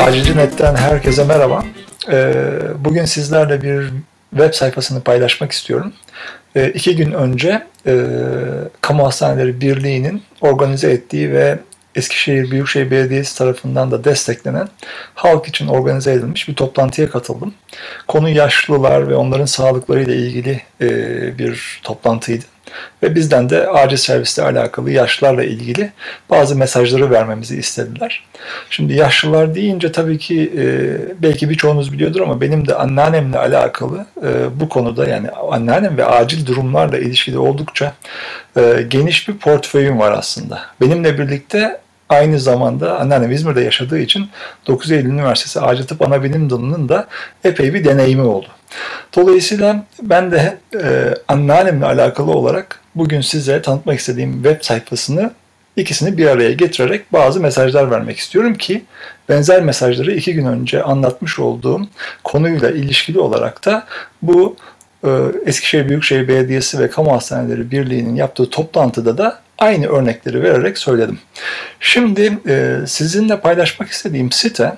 Acilci.net'ten herkese merhaba. Bugün sizlerle bir web sayfasını paylaşmak istiyorum. 2 gün önce Kamu Hastaneleri Birliği'nin organize ettiği ve Eskişehir Büyükşehir Belediyesi tarafından da desteklenen halk için organize edilmiş bir toplantıya katıldım. Konu yaşlılar ve onların sağlıklarıyla ilgili bir toplantıydı. Ve bizden de acil servisle alakalı yaşlılarla ilgili bazı mesajları vermemizi istediler. Şimdi yaşlılar deyince tabii ki belki birçoğunuz biliyordur ama benim de anneannemle alakalı bu konuda, yani anneannem ve acil durumlarla ilişkili oldukça geniş bir portföyüm var aslında. Benimle birlikte aynı zamanda anneannem İzmir'de yaşadığı için 9 Eylül Üniversitesi Acil Tıp Anabilim Dalı'nın da epey bir deneyimi oldu. Dolayısıyla ben de anneannemle alakalı olarak bugün size tanıtmak istediğim web sayfasını, ikisini bir araya getirerek bazı mesajlar vermek istiyorum ki benzer mesajları 2 gün önce anlatmış olduğum konuyla ilişkili olarak da bu Eskişehir Büyükşehir Belediyesi ve Kamu Hastaneleri Birliği'nin yaptığı toplantıda da aynı örnekleri vererek söyledim. Şimdi sizinle paylaşmak istediğim site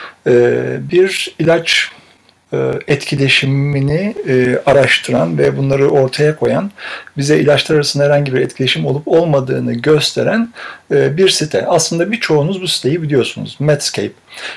bir ilaç etkileşimini araştıran ve bunları ortaya koyan, bize ilaçlar arasında herhangi bir etkileşim olup olmadığını gösteren bir site. Aslında birçoğunuz bu siteyi biliyorsunuz. Medscape.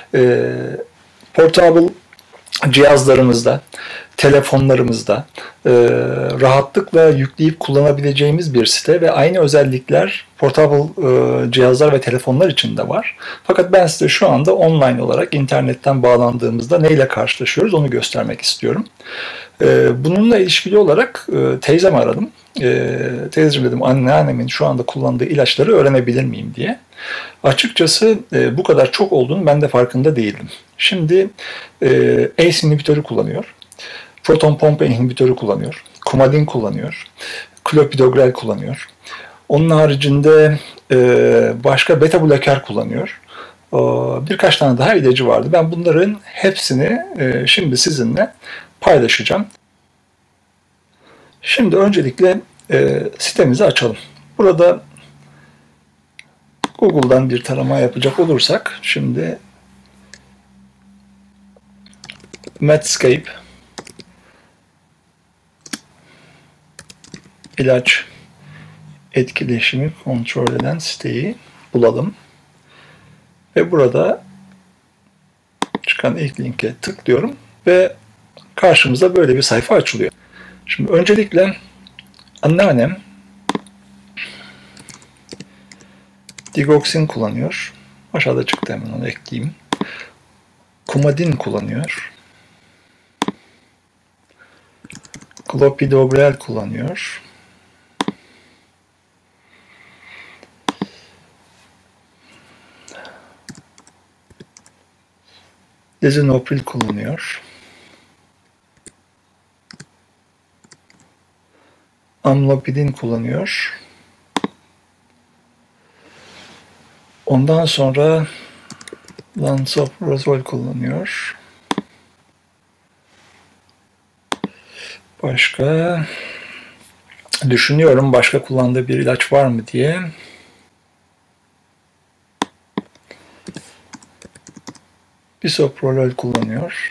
Portable cihazlarımızda, telefonlarımızda rahatlıkla yükleyip kullanabileceğimiz bir site ve aynı özellikler portable cihazlar ve telefonlar için de var. Fakat ben size şu anda online olarak internetten bağlandığımızda neyle karşılaşıyoruz onu göstermek istiyorum. Bununla ilişkili olarak teyzemi aradım. Teyzeciğim dedim, anneannemin şu anda kullandığı ilaçları öğrenebilir miyim diye. Açıkçası bu kadar çok olduğunu ben de farkında değildim. Şimdi ACE inhibitörü kullanıyor, proton pompa inhibitörü kullanıyor, Coumadin kullanıyor, clopidogrel kullanıyor. Onun haricinde başka beta bloker kullanıyor. Birkaç tane daha ilacı vardı. Ben bunların hepsini şimdi sizinle paylaşacağım. Şimdi öncelikle sitemizi açalım. Burada Google'dan bir tarama yapacak olursak, şimdi Medscape ilaç etkileşimi kontrol eden siteyi bulalım. Ve burada çıkan ilk linke tıklıyorum ve karşımıza böyle bir sayfa açılıyor. Şimdi öncelikle anneannem digoxin kullanıyor. Aşağıda çıktı, hemen onu ekleyeyim. Coumadin kullanıyor. Clopidogrel kullanıyor. Lisinopril kullanıyor. Amlopidin kullanıyor. Ondan sonra lansoprazol kullanıyor. Başka düşünüyorum, başka kullandığı bir ilaç var mı diye. Bisoprolol kullanıyor.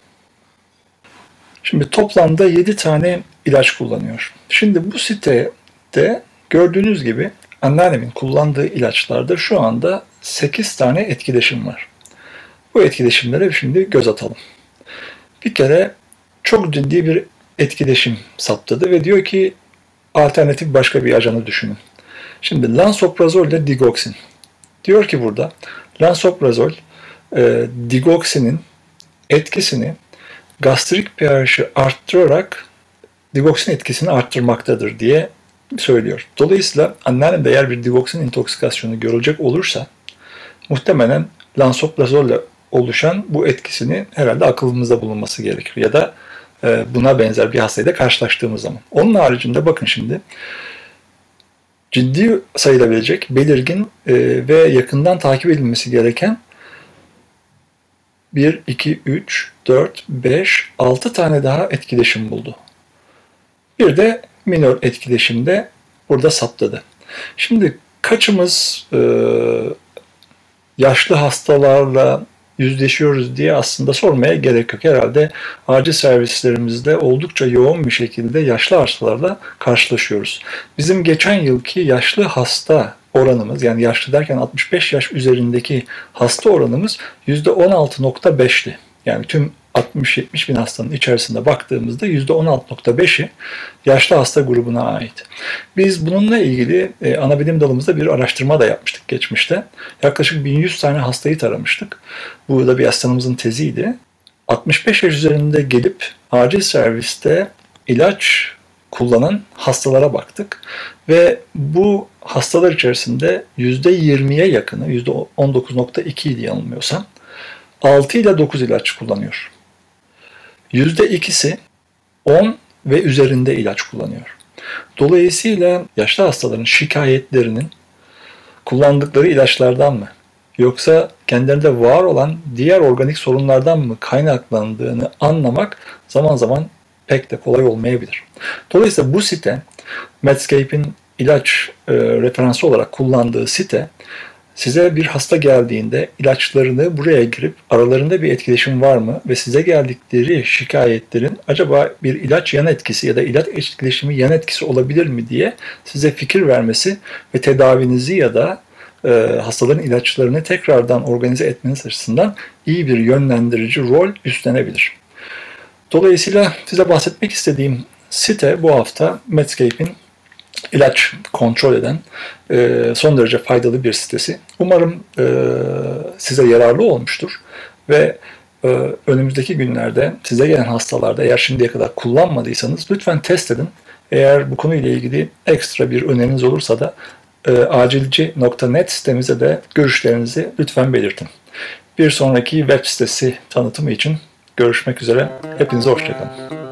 Şimdi toplamda 7 tane ilaç kullanıyor. Şimdi bu sitede gördüğünüz gibi anneannemin kullandığı ilaçlarda şu anda 8 tane etkileşim var. Bu etkileşimlere şimdi göz atalım. Bir kere çok ciddi bir etkileşim saptadı ve diyor ki alternatif başka bir ajanı düşünün. Şimdi lansoprazol ile digoxin. Diyor ki burada lansoprazol digoksinin etkisini gastrik pH'i arttırarak digoksin etkisini arttırmaktadır diye söylüyor. Dolayısıyla anneannemde eğer bir digoksin intoksikasyonu görülecek olursa muhtemelen lansoprazol ile oluşan bu etkisini herhalde aklımızda bulunması gerekir. Ya da buna benzer bir hastayla karşılaştığımız zaman. Onun haricinde bakın şimdi ciddi sayılabilecek, belirgin ve yakından takip edilmesi gereken 1, 2, 3, 4, 5, 6 tane daha etkileşim buldu. Bir de minor etkileşimde burada saptadı. Şimdi kaçımız yaşlı hastalarla yüzleşiyoruz diye aslında sormaya gerek yok. Herhalde acil servislerimizde oldukça yoğun bir şekilde yaşlı hastalarla karşılaşıyoruz. Bizim geçen yılki yaşlı hasta oranımız, yani yaşlı derken 65 yaş üzerindeki hasta oranımız %16.5'ti. Yani tüm 60-70 bin hastanın içerisinde baktığımızda %16.5'i yaşlı hasta grubuna ait. Biz bununla ilgili ana bilim dalımızda bir araştırma da yapmıştık geçmişte. Yaklaşık 1100 tane hastayı taramıştık. Bu da bir hastanımızın teziydi. 65 yaş üzerinde gelip acil serviste ilaç kullanan hastalara baktık ve bu hastalar içerisinde %20'ye yakını, %19.2 idi yanılmıyorsam, 6 ile 9 ilaç kullanıyor. %2'si 10 ve üzerinde ilaç kullanıyor. Dolayısıyla yaşlı hastaların şikayetlerinin kullandıkları ilaçlardan mı, yoksa kendilerinde var olan diğer organik sorunlardan mı kaynaklandığını anlamak zaman zaman pek de kolay olmayabilir. Dolayısıyla bu site, Medscape'in ilaç referansı olarak kullandığı site, size bir hasta geldiğinde ilaçlarını buraya girip aralarında bir etkileşim var mı ve size geldikleri şikayetlerin acaba bir ilaç yan etkisi ya da ilaç etkileşimi yan etkisi olabilir mi diye size fikir vermesi ve tedavinizi ya da hastaların ilaçlarını tekrardan organize etmeniz açısından iyi bir yönlendirici rol üstlenebilir. Dolayısıyla size bahsetmek istediğim site bu hafta Medscape'in ilaç kontrol eden son derece faydalı bir sitesi. Umarım size yararlı olmuştur ve önümüzdeki günlerde size gelen hastalarda eğer şimdiye kadar kullanmadıysanız lütfen test edin. Eğer bu konuyla ilgili ekstra bir öneriniz olursa da acilci.net sitemize de görüşlerinizi lütfen belirtin. Bir sonraki web sitesi tanıtımı için görüşmek üzere. Hepinize hoşça kalın.